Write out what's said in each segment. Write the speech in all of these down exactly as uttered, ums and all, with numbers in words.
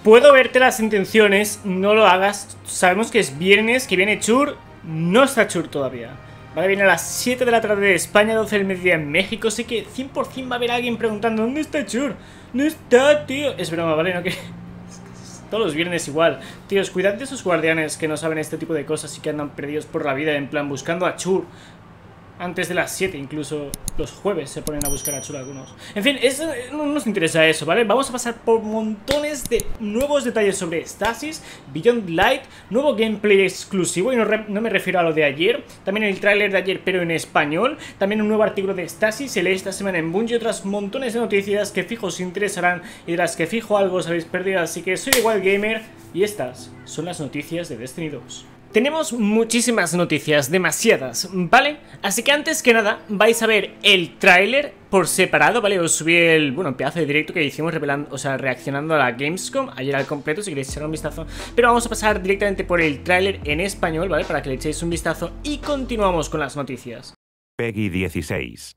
puedo verte las intenciones, no lo hagas. Sabemos que es viernes, que viene Chur, no está Chur todavía. Vale, viene a las siete de la tarde de España, doce del mediodía en México, así que cien por cien va a haber alguien preguntando ¿dónde está Chur? No está, tío. Es broma, ¿vale? No que... Todos los viernes igual. Tíos, cuidad de esos guardianes que no saben este tipo de cosas y que andan perdidos por la vida, en plan buscando a Chur. Antes de las siete, incluso los jueves se ponen a buscar a Chur algunos. En fin, eso, no nos interesa eso, ¿vale? Vamos a pasar por montones de nuevos detalles sobre Stasis, Beyond Light, nuevo gameplay exclusivo, y no, re, no me refiero a lo de ayer. También el tráiler de ayer, pero en español. También un nuevo artículo de Stasis, se lee esta semana en Bungie, y otras montones de noticias que fijo os interesarán y de las que fijo algo os habéis perdido. Así que soy Wild Gamer y estas son las noticias de Destiny dos. Tenemos muchísimas noticias, demasiadas, ¿vale? Así que antes que nada vais a ver el tráiler por separado, ¿vale? Os subí el, bueno, pedazo de directo que hicimos revelando, o sea, reaccionando a la Gamescom ayer al completo, si queréis echar un vistazo. Pero vamos a pasar directamente por el tráiler en español, ¿vale? Para que le echéis un vistazo y continuamos con las noticias. Peggy dieciséis.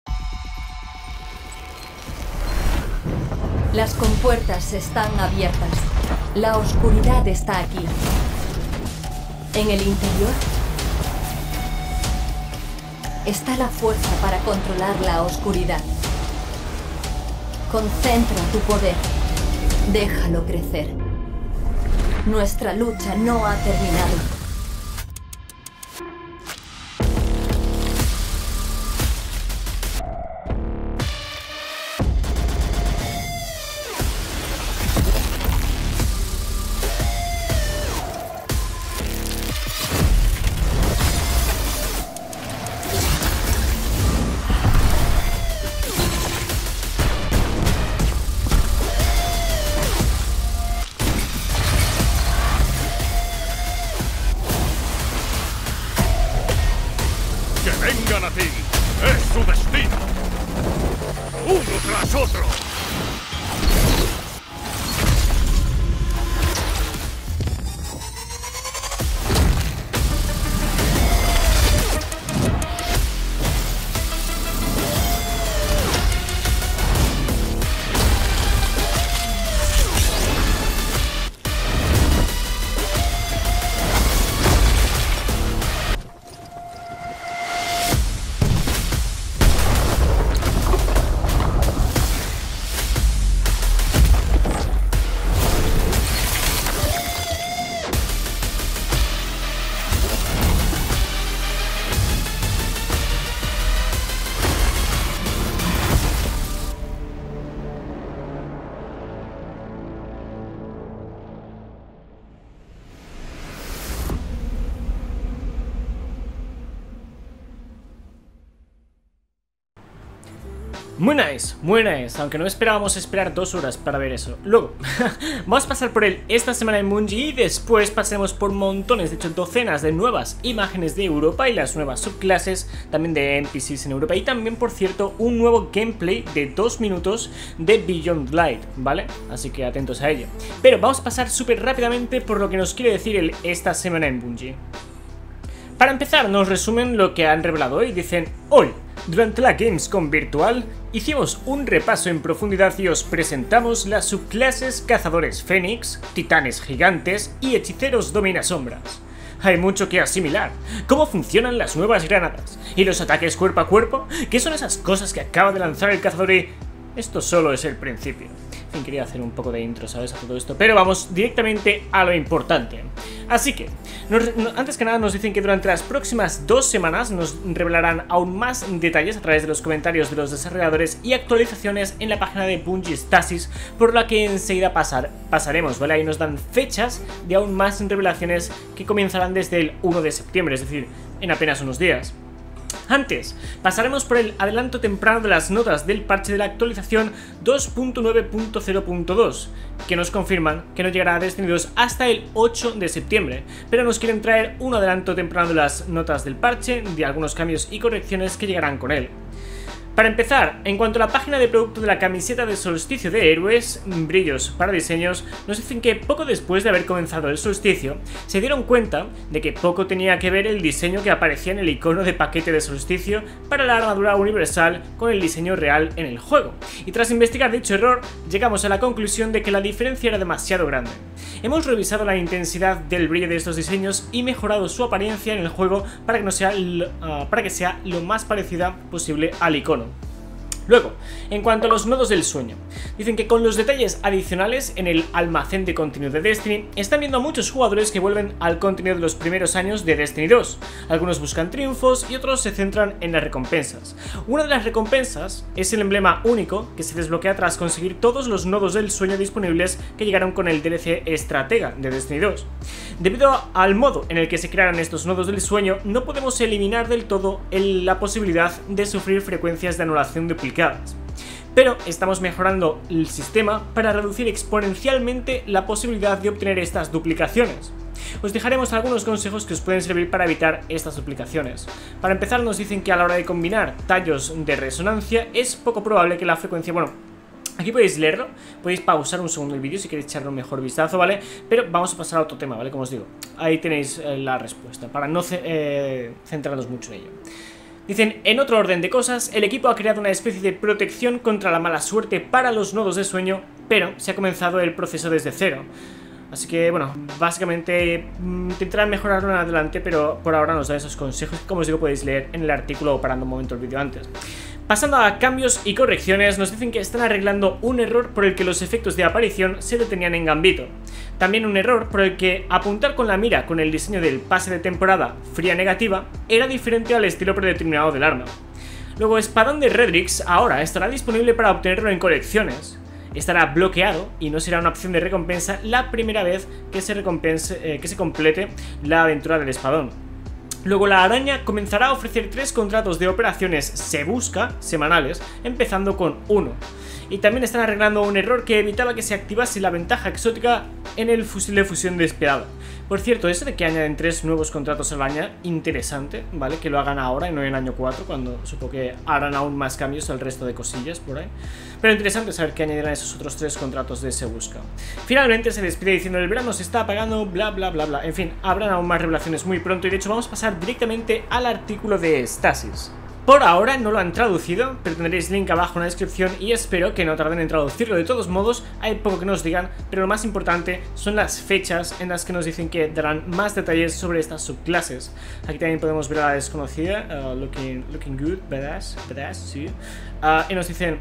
Las compuertas están abiertas. La oscuridad está aquí. En el interior está la fuerza para controlar la oscuridad. Concentra tu poder. Déjalo crecer. Nuestra lucha no ha terminado. ¡Vengan a ti! ¡Es su destino! ¡Uno tras otro! Muy nice, muy nice, aunque no esperábamos esperar dos horas para ver eso. Luego, vamos a pasar por él esta semana en Bungie y después pasemos por montones, de hecho docenas de nuevas imágenes de Europa y las nuevas subclases, también de N P Cs en Europa y también, por cierto, un nuevo gameplay de dos minutos de Beyond Light, ¿vale? Así que atentos a ello. Pero vamos a pasar súper rápidamente por lo que nos quiere decir el esta semana en Bungie. Para empezar, nos resumen lo que han revelado hoy. Dicen: hoy, durante la Gamescom virtual, hicimos un repaso en profundidad y os presentamos las subclases Cazadores Fénix, Titanes Gigantes y Hechiceros Dominasombras. Hay mucho que asimilar, cómo funcionan las nuevas granadas y los ataques cuerpo a cuerpo, qué son esas cosas que acaba de lanzar el cazador y... esto solo es el principio. En fin, quería hacer un poco de intro, ¿sabes? A todo esto, pero vamos directamente a lo importante. Así que, nos, no, antes que nada nos dicen que durante las próximas dos semanas nos revelarán aún más detalles a través de los comentarios de los desarrolladores y actualizaciones en la página de Bungie Stasis, por la que enseguida pasar, pasaremos, ¿vale? Ahí nos dan fechas de aún más revelaciones que comenzarán desde el uno de septiembre, es decir, en apenas unos días. Antes, pasaremos por el adelanto temprano de las notas del parche de la actualización dos punto nueve punto cero punto dos, que nos confirman que no llegará a Destiny dos hasta el ocho de septiembre, pero nos quieren traer un adelanto temprano de las notas del parche, de algunos cambios y correcciones que llegarán con él. Para empezar, en cuanto a la página de producto de la camiseta de solsticio de héroes, brillos para diseños, nos dicen que poco después de haber comenzado el solsticio, se dieron cuenta de que poco tenía que ver el diseño que aparecía en el icono de paquete de solsticio para la armadura universal con el diseño real en el juego. Y tras investigar dicho error, llegamos a la conclusión de que la diferencia era demasiado grande. Hemos revisado la intensidad del brillo de estos diseños y mejorado su apariencia en el juego para que, no sea, uh, para que sea lo más parecida posible al icono. Luego, en cuanto a los nodos del sueño, dicen que con los detalles adicionales en el almacén de contenido de Destiny, están viendo a muchos jugadores que vuelven al contenido de los primeros años de Destiny dos. Algunos buscan triunfos y otros se centran en las recompensas. Una de las recompensas es el emblema único que se desbloquea tras conseguir todos los nodos del sueño disponibles que llegaron con el D L C Estratega de Destiny dos. Debido al modo en el que se crearon estos nodos del sueño, no podemos eliminar del todo el, la posibilidad de sufrir frecuencias de anulación duplicadas. Pero estamos mejorando el sistema para reducir exponencialmente la posibilidad de obtener estas duplicaciones. Os dejaremos algunos consejos que os pueden servir para evitar estas duplicaciones. Para empezar, nos dicen que a la hora de combinar tallos de resonancia es poco probable que la frecuencia... bueno, aquí podéis leerlo, podéis pausar un segundo el vídeo si queréis echarle un mejor vistazo, ¿vale? Pero vamos a pasar a otro tema, ¿vale? Como os digo, ahí tenéis eh, la respuesta, para no eh, centrarnos mucho en ello. Dicen, en otro orden de cosas, el equipo ha creado una especie de protección contra la mala suerte para los nodos de sueño, pero se ha comenzado el proceso desde cero. Así que, bueno, básicamente intentarán mejorarlo en adelante, pero por ahora nos dan esos consejos que, como os digo, podéis leer en el artículo o parando un momento el vídeo antes. Pasando a cambios y correcciones, nos dicen que están arreglando un error por el que los efectos de aparición se detenían en Gambito. También un error por el que apuntar con la mira con el diseño del pase de temporada fría negativa era diferente al estilo predeterminado del arma. Luego, Espadón de Redrix ahora estará disponible para obtenerlo en colecciones. Estará bloqueado y no será una opción de recompensa la primera vez que se, recompense, eh, que se complete la aventura del espadón. Luego, la araña comenzará a ofrecer tres contratos de operaciones Se Busca semanales, empezando con uno. Y también están arreglando un error que evitaba que se activase la ventaja exótica en el fusil de fusión despiadado. Por cierto, eso de que añaden tres nuevos contratos al año, interesante, ¿vale? Que lo hagan ahora y no en año cuatro, cuando supongo que harán aún más cambios al resto de cosillas por ahí. Pero interesante saber que añadirán esos otros tres contratos de Se Busca. Finalmente se despide diciendo el verano se está apagando, bla bla bla bla. En fin, habrán aún más revelaciones muy pronto y de hecho vamos a pasar directamente al artículo de Stasis. Por ahora no lo han traducido, pero tendréis link abajo en la descripción y espero que no tarden en traducirlo. De todos modos, hay poco que nos digan, pero lo más importante son las fechas en las que nos dicen que darán más detalles sobre estas subclases. Aquí también podemos ver a la desconocida, uh, looking, looking good, badass, badass, sí. Uh, y nos dicen...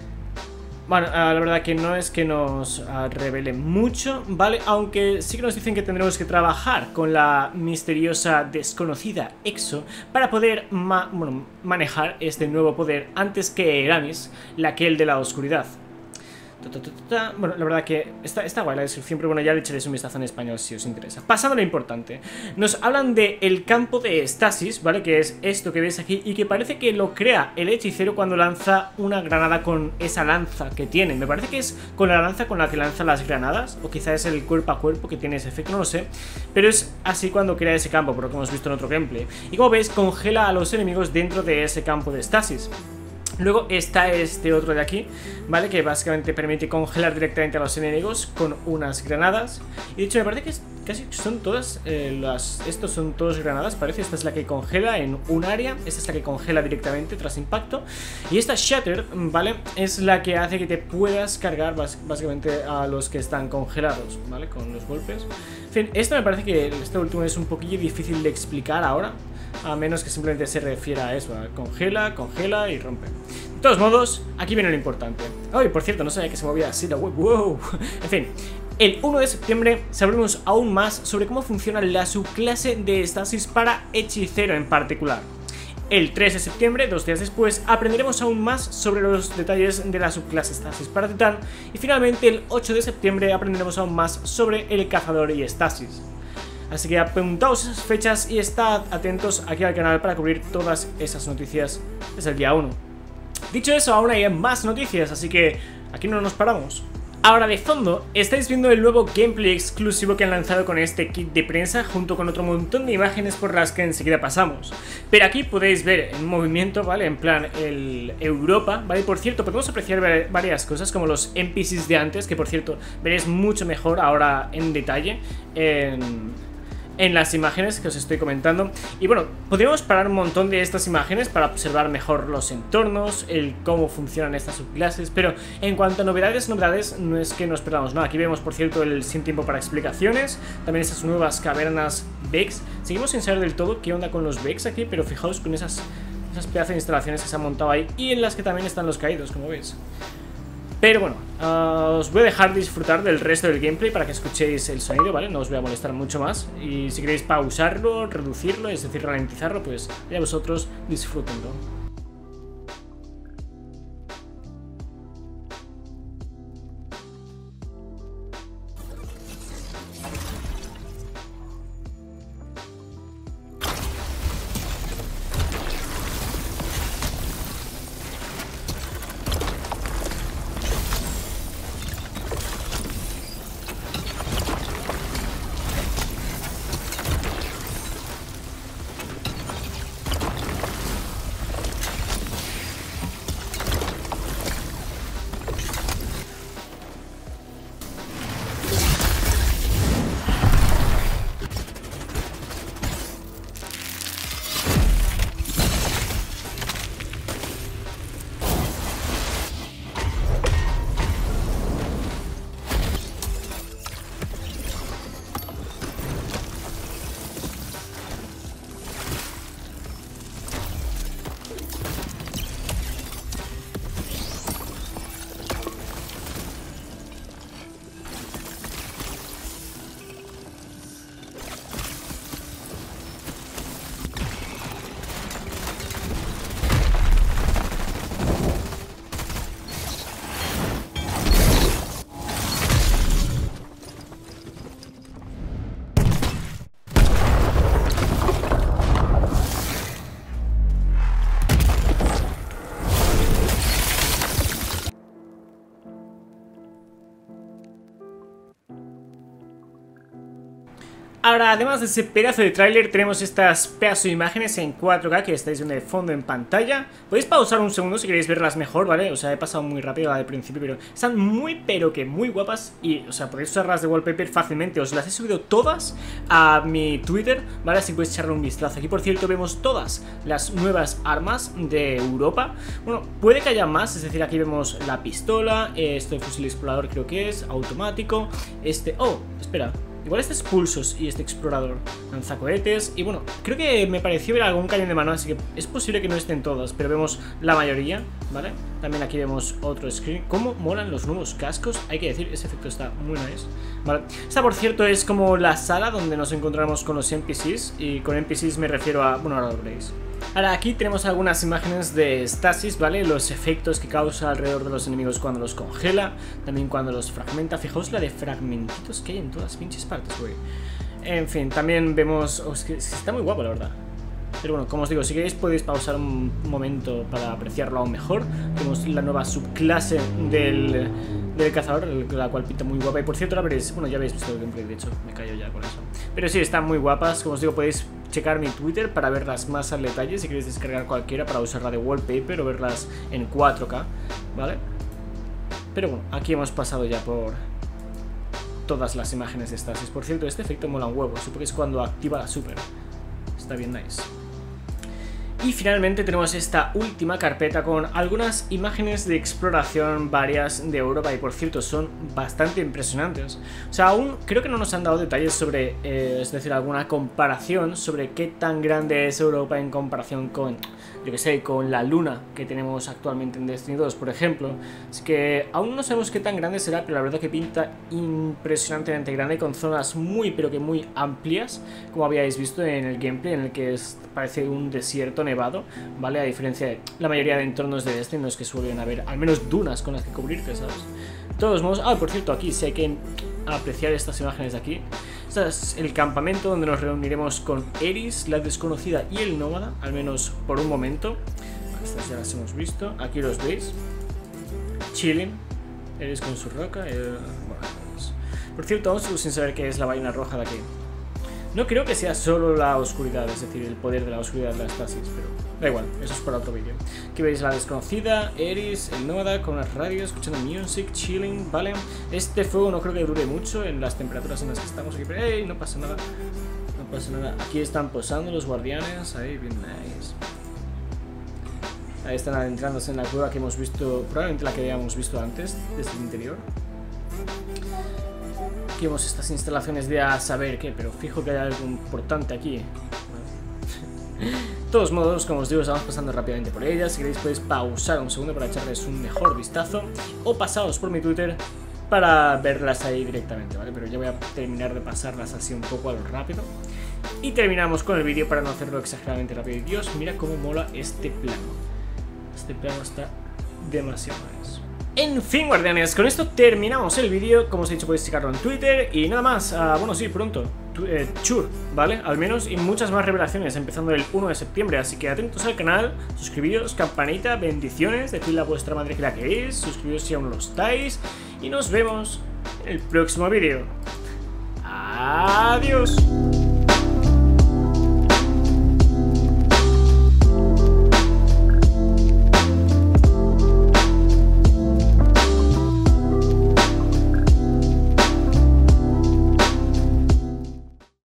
Bueno, uh, la verdad que no es que nos uh, revele mucho, ¿vale? Aunque sí que nos dicen que tendremos que trabajar con la misteriosa desconocida Exo para poder ma bueno, manejar este nuevo poder antes que Eramis, la aquel de la oscuridad. Bueno, la verdad que está, está guay la descripción, pero bueno, ya le echaréis un vistazo en español si os interesa. Pasando a lo importante, nos hablan del campo de estasis, ¿vale? Que es esto que veis aquí y que parece que lo crea el hechicero cuando lanza una granada con esa lanza que tiene. Me parece que es con la lanza con la que lanza las granadas, o quizá es el cuerpo a cuerpo que tiene ese efecto, no lo sé. Pero es así cuando crea ese campo, por lo que hemos visto en otro gameplay. Y como veis, congela a los enemigos dentro de ese campo de estasis. Luego está este otro de aquí, ¿vale? Que básicamente permite congelar directamente a los enemigos con unas granadas. Y de hecho me parece que es, casi son todas eh, las... Estos son todos granadas, parece. Esta es la que congela en un área, esta es la que congela directamente tras impacto. Y esta Shatter, ¿vale? Es la que hace que te puedas cargar básicamente a los que están congelados, ¿vale? Con los golpes. En fin, esto me parece que este último es un poquillo difícil de explicar ahora, a menos que simplemente se refiera a eso, a congela, congela y rompe. De todos modos, aquí viene lo importante. Ay, por cierto, no sabía que se movía así la web, wow. En fin, el uno de septiembre sabremos aún más sobre cómo funciona la subclase de Stasis para hechicero en particular. El tres de septiembre, dos días después, aprenderemos aún más sobre los detalles de la subclase Stasis para Titán. Y finalmente, el ocho de septiembre, aprenderemos aún más sobre el cazador y Stasis. Así que apuntaos esas fechas y estad atentos aquí al canal para cubrir todas esas noticias desde el día uno. Dicho eso, aún hay más noticias, así que aquí no nos paramos. Ahora de fondo estáis viendo el nuevo gameplay exclusivo que han lanzado con este kit de prensa junto con otro montón de imágenes por las que enseguida pasamos. Pero aquí podéis ver en movimiento, ¿vale? En plan el Europa, ¿vale? Por cierto, podemos apreciar varias cosas como los N P Cs de antes, que por cierto veréis mucho mejor ahora en detalle en... en las imágenes que os estoy comentando. Y bueno, podríamos parar un montón de estas imágenes para observar mejor los entornos, el cómo funcionan estas subclases, pero en cuanto a novedades, novedades, no es que nos perdamos, no. Aquí vemos, por cierto, el sin tiempo para explicaciones, también esas nuevas cavernas Vex. Seguimos sin saber del todo qué onda con los Vex aquí, pero fijaos con esas, esas pedazos de instalaciones que se han montado ahí y en las que también están los caídos, como veis. Pero bueno, uh, os voy a dejar disfrutar del resto del gameplay para que escuchéis el sonido, ¿vale? No os voy a molestar mucho más. Y si queréis pausarlo, reducirlo, es decir, ralentizarlo, pues ya vosotros disfrútenlo. Ahora, además de ese pedazo de tráiler, tenemos estas pedazos de imágenes en cuatro K que estáis viendo de fondo en pantalla. Podéis pausar un segundo si queréis verlas mejor, ¿vale? O sea, he pasado muy rápido la del principio, pero están muy, pero que muy guapas. Y, o sea, podéis usarlas de wallpaper fácilmente. Os las he subido todas a mi Twitter, ¿vale? Así podéis echarle un vistazo. Aquí, por cierto, vemos todas las nuevas armas de Europa. Bueno, puede que haya más, es decir, aquí vemos la pistola, este fusil explorador creo que es, automático, este... Oh, espera... Igual este es pulsos y este explorador, lanzacohetes. Y bueno, creo que me pareció ver algún cañón de mano, así que es posible que no estén todas, pero vemos la mayoría, ¿vale? También aquí vemos otro screen. ¿Cómo molan los nuevos cascos? Hay que decir, ese efecto está muy nice, ¿vale? Esta, por cierto, es como la sala donde nos encontramos con los N P Cs. Y con N P Cs me refiero a... Bueno, ahora lo veréis. Ahora aquí tenemos algunas imágenes de Stasis, ¿vale? Los efectos que causa alrededor de los enemigos cuando los congela, también cuando los fragmenta. Fijaos la de fragmentitos que hay en todas las pinches partes, güey. En fin, también vemos... Oh, es que está muy guapo, la verdad. Pero bueno, como os digo, si queréis podéis pausar un momento para apreciarlo aún mejor. Tenemos la nueva subclase del, del cazador, la cual pinta muy guapa. Y por cierto, la veréis... Bueno, ya habéis visto el gameplay, de hecho, me callo ya con eso. Pero sí, están muy guapas. Como os digo, podéis checar mi Twitter para verlas más al detalle. Si queréis descargar cualquiera para usarla de wallpaper o verlas en cuatro K, ¿vale? Pero bueno, aquí hemos pasado ya por todas las imágenes de Stasis. Por cierto, este efecto mola un huevo. Supongo que es cuando activa la super. Está bien nice. Y finalmente tenemos esta última carpeta con algunas imágenes de exploración varias de Europa. Y por cierto, son bastante impresionantes. O sea, aún creo que no nos han dado detalles sobre, eh, es decir, alguna comparación sobre qué tan grande es Europa en comparación con, yo que sé, con la luna que tenemos actualmente en Destiny dos, por ejemplo. Así que aún no sabemos qué tan grande será, pero la verdad que pinta impresionantemente grande, con zonas muy, pero que muy amplias, como habíais visto en el gameplay, en el que es, parece un desierto nevado, ¿vale? A diferencia de la mayoría de entornos de Destiny, en los que suelen haber al menos dunas con las que cubrirte, ¿sabes? De todos modos, ah, por cierto, aquí sí hay que apreciar estas imágenes de aquí. Este es el campamento donde nos reuniremos con Eris, la desconocida y el nómada, al menos por un momento. Estas ya las hemos visto, aquí los veis, chilling Eres con su roca. Eh, bueno, pues. Por cierto, aún sigo sin saber qué es la vaina roja de aquí. No creo que sea solo la oscuridad, es decir, el poder de la oscuridad de la estasis, pero da igual, eso es para otro vídeo. Aquí veis la desconocida, Eris, el nómada con las radios, escuchando music, chilling, ¿vale? Este fuego no creo que dure mucho en las temperaturas en las que estamos aquí, pero ¡hey! No pasa nada, no pasa nada. Aquí están posando los guardianes, ahí, bien nice. Ahí están adentrándose en la cueva que hemos visto, probablemente la que habíamos visto antes, desde el interior. Aquí vemos estas instalaciones de a saber qué, pero fijo que hay algo importante aquí. De todos modos, como os digo, estamos pasando rápidamente por ellas. Si queréis podéis pausar un segundo para echarles un mejor vistazo, o pasaos por mi Twitter para verlas ahí directamente, ¿vale? Pero ya voy a terminar de pasarlas así un poco a lo rápido. Y terminamos con el vídeo para no hacerlo exageradamente rápido. Y Dios, mira cómo mola este plano. Este plano está demasiado nice. En fin, guardianes, con esto terminamos el vídeo. Como os he dicho, podéis checarlo en Twitter. Y nada más, uh, bueno, sí, pronto eh, Chur, ¿vale? Al menos, y muchas más revelaciones empezando el uno de septiembre. Así que atentos al canal, suscribíos, campanita, bendiciones, decidle a vuestra madre que la queréis, suscribíos si aún no lo estáis. Y nos vemos en el próximo vídeo. Adiós.